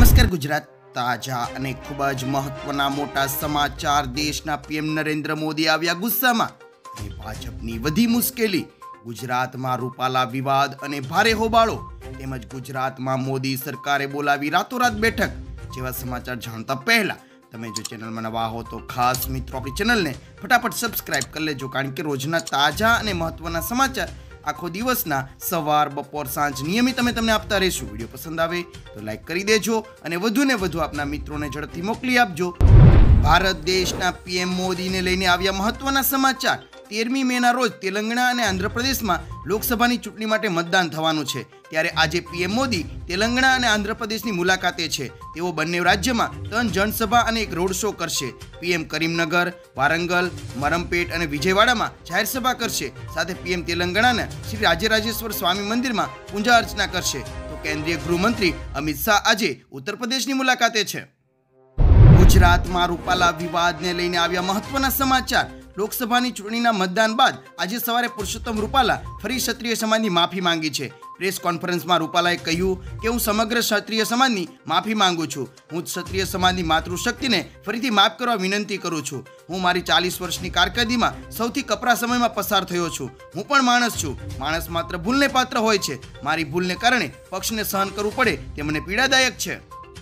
નમસ્કાર ગુજરાત તાજા અને ખૂબ જ મહત્વના મોટા સમાચાર દેશના પીએમ નરેન્દ્ર મોદી આવ્યા ગુસ્સામાં અને ભાજપની વધી મુશ્કેલી ગુજરાતમાં રૂપાલા વિવાદ અને ભારે હોબાળો તેમજ ગુજરાતમાં મોદી સરકારે બોલાવી રાતોરાત બેઠક જેવા સમાચાર જાણતા પહેલા તમે જો ચેનલમાં નવા હો તો ખાસ મિત્રો આપણી ચેનલને ફટાફટ સબસ્ક્રાઇબ કરી લેજો કારણ કે રોજના તાજા અને મહત્વના સમાચાર આખો દિવસના સવાર બપોર સાંજ નિયમિત અમે તમને આપતા રહીશું। વિડીયો પસંદ આવે તો લાઈક કરી દેજો અને વધુને વધુ આપના મિત્રોને ઝડપથી મોકલી આપજો। ભારત દેશના પીએમ મોદીને લઈને આવ્યા મહત્વના સમાચાર। 13મી મેના રોજ તેલંગાણા અને આંધ્રપ્રદેશમાં લોકસભાની ચૂંટણી માટે મતદાન થવાનું છે ત્યારે આજે પીએમ મોદી તેલંગાણા અને આંધ્રપ્રદેશની મુલાકાતે છે। તેઓ બંને રાજ્યમાં 3 જનસભા અને એક રોડ શો કરશે। પીએમ કરીમનગર, વારંગલ, મરમપેટ અને વિજયવાડામાં જાહેર સભા કરશે। સાથે પીએમ તેલંગાણાના શ્રી રાજરાજેશ્વર સ્વામી મંદિરમાં પૂજા અર્ચના કરશે તો કેન્દ્રીય ગૃહમંત્રી અમિત શાહ આજે ઉત્તર પ્રદેશની મુલાકાતે છે। ગુજરાતમાં રૂપાલા વિવાદને લઈને આવ્યા મહત્વના સમાચાર। લોકસભાની ચૂંટણીના મતદાન બાદ આજે સવારે પુરુષોત્તમ રૂપાલા ફરી ક્ષત્રિય સમાજની માફી માંગી છે। પ્રેસ કોન્ફરન્સમાં રૂપાલાએ કહ્યું કે હું સમગ્ર ક્ષત્રિય સમાજની માફી માંગુ છું। હું ક્ષત્રિય સમાજની માતૃશક્તિને ફરીથી માફ કરવા વિનંતી કરું છું। હું મારી 40 વર્ષની કારકિર્દીમાં સૌથી કપરા સમયમાં પસાર થયો છું। હું પણ માણસ છું। માણસ માત્ર ભૂલને પાત્ર હોય છે। મારી ભૂલને કારણે પક્ષને સહન કરવું પડે તે મને પીડાદાયક છે।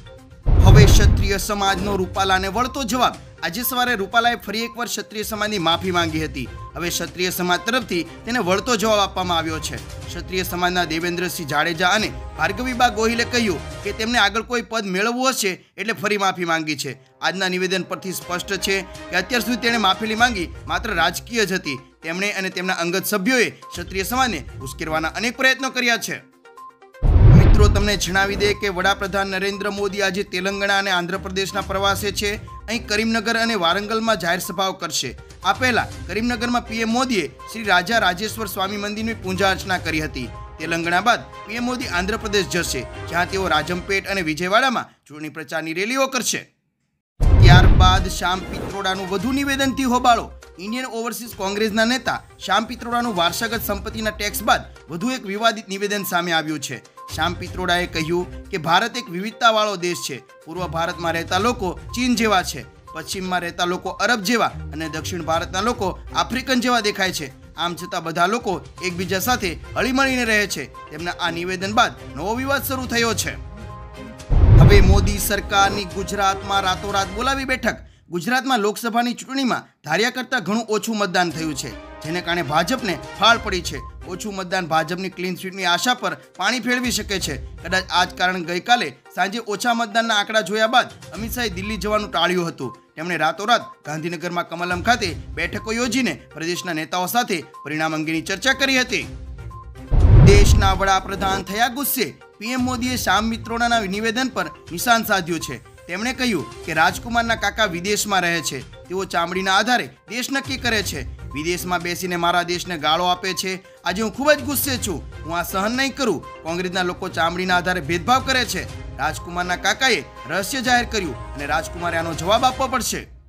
હવે ક્ષત્રિય સમાજનો રૂપાલાને વળતો જવાબ। આજે સવારે રૂપાલાએ ફરી એકવાર ક્ષત્રિય સમાજની માફી માંગી હતી। હવે ક્ષત્રિય સમાજ તરફથી તેને વળતો જવાબ આપવામાં આવ્યો છે। ક્ષત્રિય સમાજના દેવેન્દ્રસિંહ જાડેજા અને ભાર્ગવીબા ગોહિલે કહ્યું કે તેમને આગળ કોઈ પદ મેળવવું હશે એટલે ફરી માફી માંગી છે। આજના નિવેદન પરથી સ્પષ્ટ છે કે અત્યાર સુધી તેણે માફી માંગી માત્ર રાજકીય જ હતી। તેમણે અને તેમના અંગત સભ્યોએ ક્ષત્રિય સમાજને ઉશ્કેરવાના અનેક પ્રયત્નો કર્યા છે। મિત્રો તમને જણાવી દે કે વડાપ્રધાન નરેન્દ્ર મોદી આજે તેલંગાણા અને આંધ્રપ્રદેશના પ્રવાસે છે। અહીં કરીમનગર અને વારંગલમાં જાહેર સભાઓ કરશે। આ પહેલા કરીમનગરમાં પીએમ મોદીએ શ્રી રાજરાજેશ્વર સ્વામી મંદિરની પૂજા અર્ચના કરી હતી। તેલંગાણા બાદ પીએમ મોદી આંધ્રપ્રદેશ જશે જ્યાં તેઓ રાજમપેટ અને વિજયવાડામાં ચૂંટણી પ્રચારની રેલીઓ કરશે। ત્યારબાદ શ્યામ પિત્રોડાનું વધુ નિવેદનથી હોબાળો। ઇન્ડિયન ઓવરસીઝ કોંગ્રેસના નેતા શ્યામ પિત્રોડાનું વારસાગત સંપત્તિના ટેક્સ બાદ વધુ એક વિવાદિત નિવેદન સામે આવ્યું છે। શ્યામ પિત્રોડાએ કહ્યું કે ભારત એક વિવિધતાવાળો દેશ છે। પૂર્વ ભારતમાં રહેતા લોકો ચીન જેવા છે, પશ્ચિમમાં રહેતા લોકો અરબ જેવા અને દક્ષિણ ભારતના લોકો આફ્રિકન જેવા દેખાય છે। આમ છતાં બધા લોકો એકબીજા સાથે હળીમળીને રહે છે। તેમના આ નિવેદન બાદ નવો વિવાદ શરૂ થયો છે। હવે મોદી સરકારની ગુજરાતમાં રાતોરાત બોલાવી બેઠક। ગુજરાતમાં લોકસભાની ચૂંટણીમાં ધાર્યા કરતાં ઘણું ઓછું મતદાન થયું છે જેને કારણે ભાજપને ફાળ પડી છે। ઓછું મતદાન ભાજપની ક્લીન સ્વીટની આશા પર પાણી ફેરવી શકે છે। કદાચ આ જ કારણ ગઈકાલે સાંજે ઓછા મતદાનના આંકડા જોયા બાદ અમિત શાહે દિલ્હી જવાનું ટાળ્યું હતું। તેમણે રાતોરાત ગાંધીનગરમાં કમલમ ખાતે બેઠકો યોજીને પ્રદેશના નેતાઓ સાથે પરિણામ અંગેની ચર્ચા કરી હતી। દેશના વડાપ્રધાન થયા ગુસ્સે। પીએમ મોદીએ શ્યામ પિત્રોડાના નિવેદન પર નિશાન સાધ્યું છે। તેમણે કહ્યું કે રાજકુમારના કાકા વિદેશમાં રહે છે। તેઓ ચામડીના આધારે દેશ નક્કી કરે છે। વિદેશમાં બેસીને મારા દેશને ગાળો આપે છે। આજે હું ખૂબ જ ગુસ્સે છું। હું આ સહન નહીં કરું। કોંગ્રેસના લોકો ચામડીના આધારે ભેદભાવ કરે છે। રાજકુમારના કાકાએ રહસ્ય જાહેર કર્યું અને રાજકુમારે આનો જવાબ આપવો પડશે।